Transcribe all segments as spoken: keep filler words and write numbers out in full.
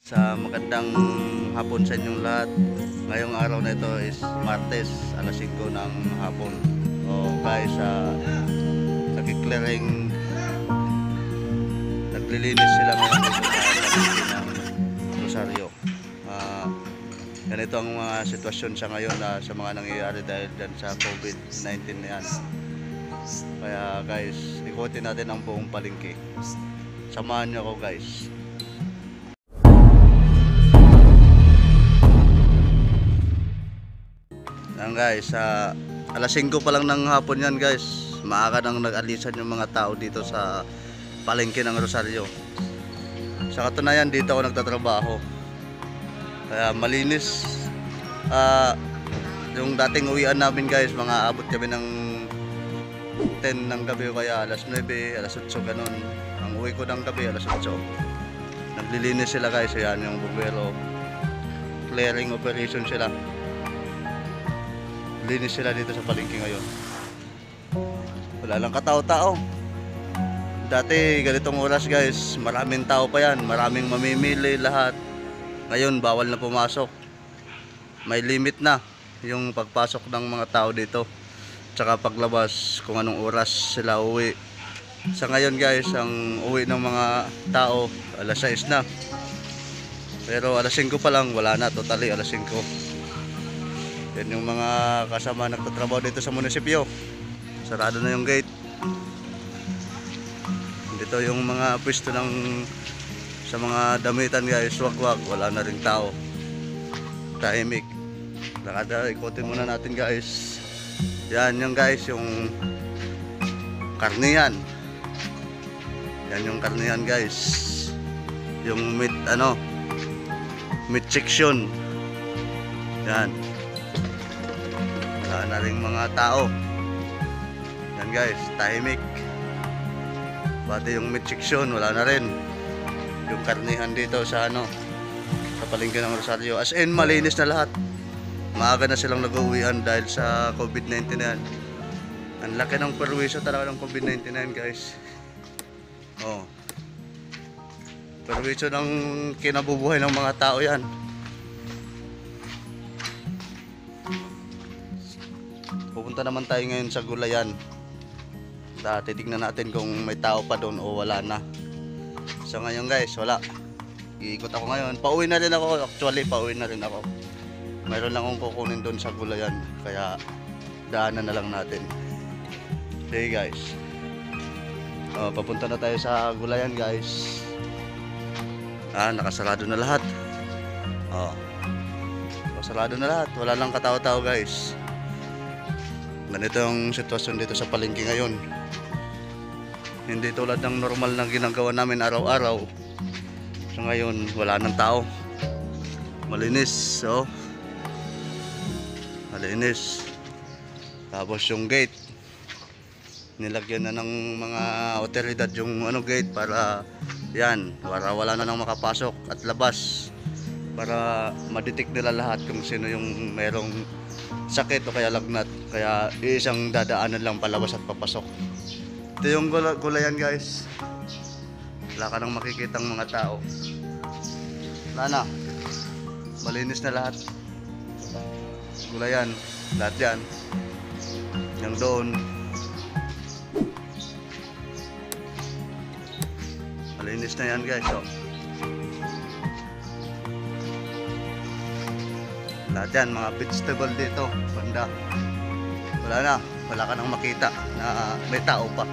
Sa magandang hapon sa inyong lahat. Ngayong araw na ito is Martes, alas singko ng hapon. O guys, sa uh, nag-clearing, naglilinis sila ngayon dito sa palengke ng Rosario. Uh, ganito ang mga sitwasyon sa ngayon na sa mga nangyayari dahil dyan sa COVID nineteen na yan. Kaya guys, ikutin natin ang buong palengke. Samahan nyo ako guys. Yan guys, uh, alas singko pa lang ng hapon yan guys. Maaga nang nag-alisan yung mga tao dito sa palengke ng Rosario. Sa katunayan, dito ako nagtatrabaho. Kaya malinis. uh, Yung dating uwian namin guys, mga abot kami ng ten ng gabi, kaya alas nuebe, alas otso ganun. Ang uwi ko ng gabi alas otso. Naglilinis sila guys. Ayan yung bumbero, clearing operation sila. Linis sila dito sa palengke ngayon. Wala lang katao-tao. Dati ganitong oras guys, maraming tao pa yan, maraming mamimili lahat. Ngayon bawal na pumasok. May limit na yung pagpasok ng mga tao dito, tsaka paglabas kung anong oras sila uwi. Sa ngayon guys, ang uwi ng mga tao alas sais na. Pero alas singko pa lang, wala na, totally alas singko. Yan yung mga kasama nagtatrabaho dito sa munisipyo. Sarado na yung gate. Dito yung mga pwesto ng sa mga damitan guys, wag-wag, wala na ring tao. Tahimik. Lakada, ikutin muna natin guys. Yan yung guys, yung karnihan. Yan yung karnihan guys. Yung meat ano, meat section. Yan. Wala na rin mga tao. Yan guys, tahimik. Pati yung meat section, wala na rin. Yung karnihan dito sa ano, sa palengke ng Rosario, as in malinis na lahat. Maaga na silang nag-uwian dahil sa COVID nineteen na yan. Ang laki ng perwisyo talaga ng COVID nineteen na yan guys. Oh, perwisyo ng kinabubuhay ng mga tao yan. Pupunta naman tayo ngayon sa gulayan. Titignan natin kung may tao pa doon o wala na. So ngayon guys, wala. Iikot ako ngayon. Pauwi na rin ako. Actually, pauwi na rin ako. Mayroon lang akong kukunin doon sa gulayan. Kaya daanan na lang natin. Okay guys. Oh, papunta na tayo sa gulayan guys. Ah, nakasarado na lahat. Oh. Nakasarado na lahat. Wala lang katao-tao guys. Ganito ang sitwasyon dito sa palengke ngayon. Hindi tulad ng normal na ginagawa namin araw-araw. So ngayon wala nang tao. Malinis, so malinis. Tapos yung gate, nilagyan na ng mga otoridad yung ano gate para yan, para wala na nang makapasok at labas, para ma-detect nila lahat kung sino yung merong sakit o kaya lagnat. Kaya isang dadaanan lang palabas at papasok. Ito yung gula gulayan guys. Wala ka nang makikitang mga tao. Wala na. Malinis na lahat. Gulayan, lahat yan. Yung doon. Malinis na yan guys. So, lahat yan, mga vegetable dito, banda. Wala na, wala ka nang makita na may tao pa.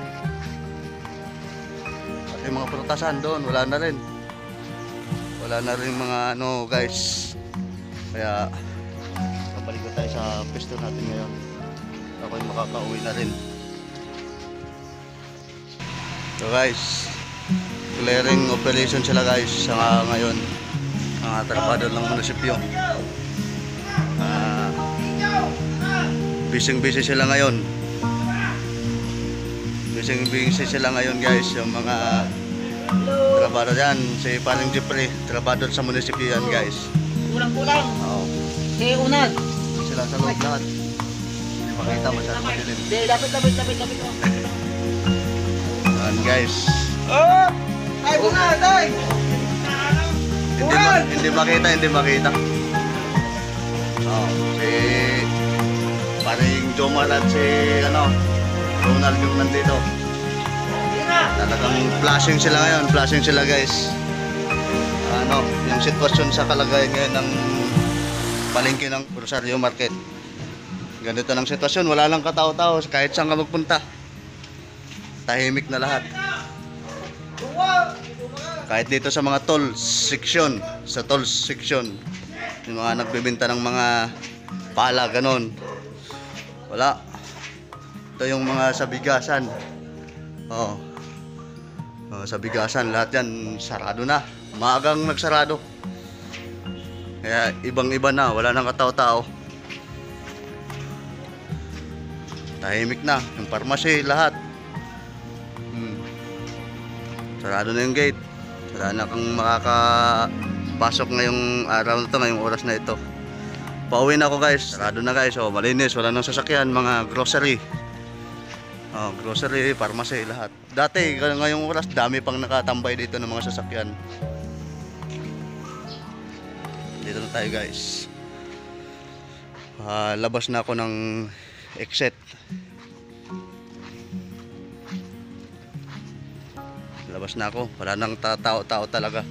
At yung mga prutasan doon, wala na rin. Wala na rin mga ano guys. Kaya babalik tayo sa pwesto natin ngayon. Ako yung makakauwi na rin. So guys, clearing operation sila guys sa ngayon. Mga trabado ng munisipyo. Uh, Busy-busy sila ngayon. Busy-busy sila ngayon guys. Yung mga trabado dyan. Si Paring Jeffrey, trabado sa munisipyo yan guys. Kulang-kulang. Oo. Si Unad. Sila sa loob lahat. Hindi makita masyadong madilim. Hindi, lapit, lapit, lapit, lapit. Yan guys. Oh! Ay, Unad, ay! Hindi, ma hindi makita, hindi makita. Oh, si paring Jomar at si ano, Ronald yung nandito. Talagang flashing sila ngayon, flashing sila guys. Ano, yung sitwasyon sa kalagayan ngayon ng palengke ng Rosario Market. Ganito ng sitwasyon, wala lang katao-tao kahit saan ka magpunta. Tahimik na lahat. Kahit dito sa mga toll section, sa toll section, yung mga nagbebenta ng mga pala, ganon. Wala. Ito yung mga sa bigasan. Oh. Oh, sa bigasan, lahat yan sarado na. Maagang nagsarado. Kaya ibang-iba na, wala nang katao-tao. Tahimik na, yung pharmacy, lahat. Hmm. Sarado na yung gate. Wala na kang makakapasok ngayong araw na ito, ngayong oras na ito. Pauwi na ako guys. Sarado na guys. Oh, malinis, wala nang sasakyan, mga grocery. Oh, grocery, pharmacy, lahat. Dati, ngayong oras, dami pang nakatambay dito ng mga sasakyan. Dito na tayo guys. Uh, labas na ako ng exit. Labas na ako. Wala nang tao-tao talaga.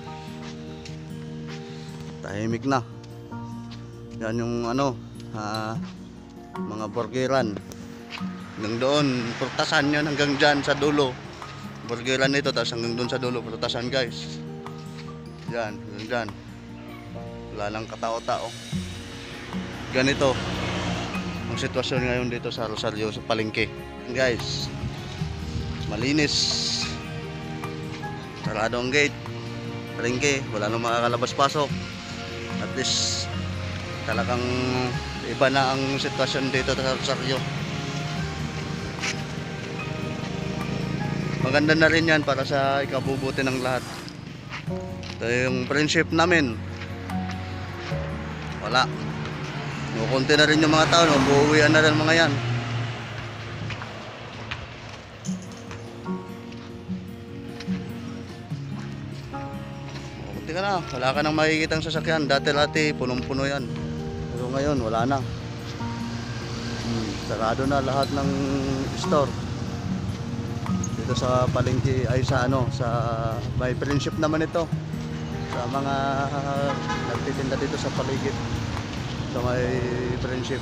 Tahimik na. Yan yung ano, uh, mga burgeran. Hanggang doon, prutasan yun hanggang dyan sa dulo. Burgeran ito, tapos hanggang doon sa dulo, prutasan guys. Yan, hanggang dyan. Wala lang katao-tao. Ganito ang sitwasyon ngayon dito sa Rosario, sa palengke. Guys, malinis. Sarado ang gate. Palengke, wala nang makakalabas-pasok. At least talagang iba na ang sitwasyon dito sa Rosario. Maganda na rin yan para sa ikabubuti ng lahat. Ito yung friendship namin. Wala. Kukunti na rin yung mga tao, no? Buuwian na rin mga yan. Kukunti ka na, wala ka nang makikitang sasakyan. Dati-dati, punong-puno yan. Pero ngayon, wala na. Hmm, sarado na lahat ng store. Dito sa palengke, ay sa ano, sa may friendship naman ito. Sa mga uh, nagtitinda dito sa paligid. Sa may friendship.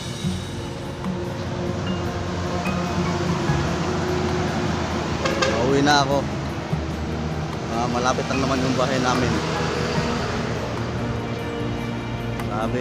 Pauwi na ako. Uh, malapit lang naman yung bahay namin. Sabi,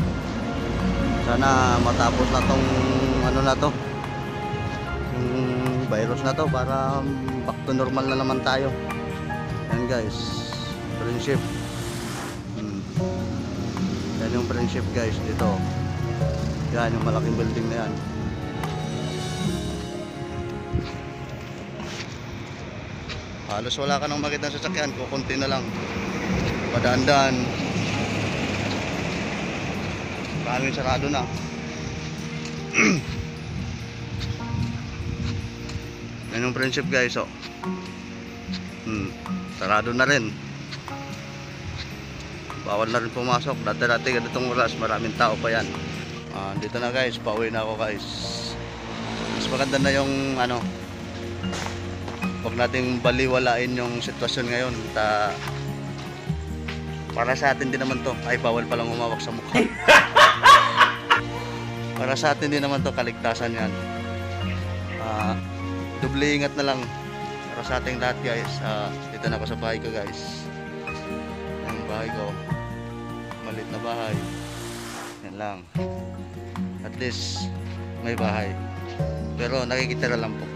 sana matapos na tong ano na to, yung virus na to, para back to normal na naman tayo. Yan guys, friendship. Hmm. Yan yung friendship guys dito. Yan yung malaking building na yan. Halos wala ka nang makita sa sasakyan, kukunti na lang. Padaan-daan. Maraming sarado na. Yan yung friendship guys, oh. Hmm, sarado na rin. Bawal na rin pumasok. Dati-dati ganitong oras, maraming tao pa yan. Uh, dito na guys, pauwi na ako guys. Mas maganda na yung ano, huwag nating baliwalain yung sitwasyon ngayon. Ta para sa atin din naman to. Ay, bawal palang umawak sa mukha. Para sa atin din naman to, kaligtasan yan. Uh, Doble ingat na lang para sa ating lahat guys. Uh, dito na ako sa bahay ko guys. Yung bahay ko, maliit na bahay. Yan lang. At least may bahay. Pero nakikitira lang po.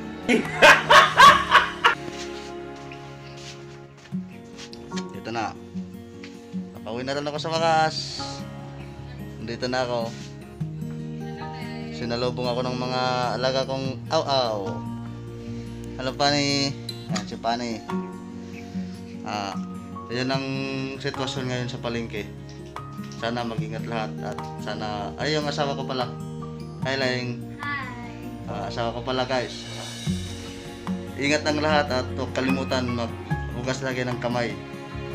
Dito na. Nakauwi na rin ako sa wakas. Dito na ako. Sinalubong ako ng mga alaga kong aw-aw. Ano pa ni? Ayan, si Pani. Ah, yun ang sitwasyon ngayon sa palengke. Sana mag-ingat lahat at sana, ay yung asawa ko pala. Hi Lang. Hi. Uh, asawa ko pala guys. Ingat ng lahat at huwag kalimutan maghugas lagi ng kamay. Pag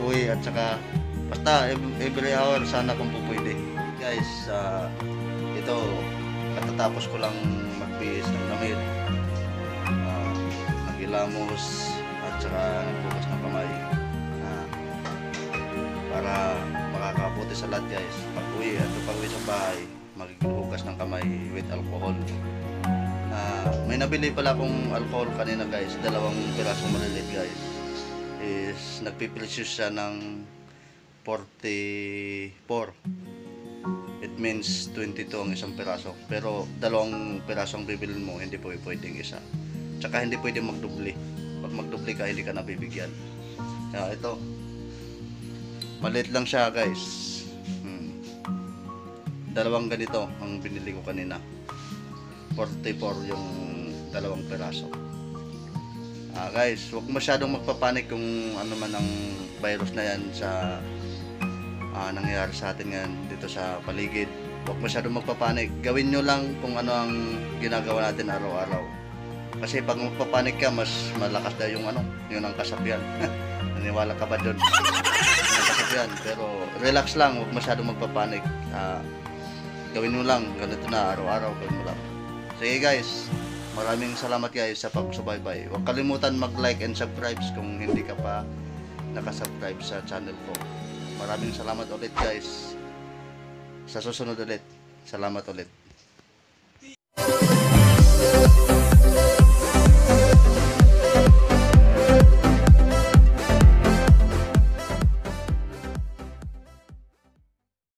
pag-uwi at saka basta ev- every hour sana kung po pwede. Guys, ah, ito katatapos ko lang magbihis ng damit, uh, nagilamos at saka nagbukas ng kamay ah, para makakabuti sa lahat guys. Pag-uwi at pag-uwi sa bahay, maghugas ng kamay with alcohol. Ah, may nabili pala akong alcohol kanina guys, dalawang pirasong maliliit guys. Is nagpipresyo siya ng forty-four. It means twenty-two ang isang piraso. Pero dalawang piraso ang bibilin mo, hindi po pwedeng isa. Tsaka hindi pwede magdubli. Pag magdubli ka, hindi ka nabibigyan. Kaya ito, maliit lang siya guys. Hmm. Dalawang ganito ang binili ko kanina. forty-four yung dalawang piraso. Ah guys, huwag masyadong magpapanik kung ano man ang virus na yan sa ah, nangyayari sa atin ngayon dito sa paligid. Huwag masyadong magpapanik. Gawin nyo lang kung ano ang ginagawa natin araw-araw. Kasi pag magpapanik ka, mas malakas na yung ano, yun ang kasabihan. Naniwala ka ba doon? Yung kasabihan. Pero relax lang, huwag masyadong magpapanik. Ah, gawin mo lang, ganito na araw-araw, gawin mo lang. Sige guys, maraming salamat guys sa pagsubaybay. Huwag kalimutan mag-like and subscribe kung hindi ka pa nakasubscribe sa channel ko. Maraming salamat ulit guys. Sa susunod ulit. Salamat ulit.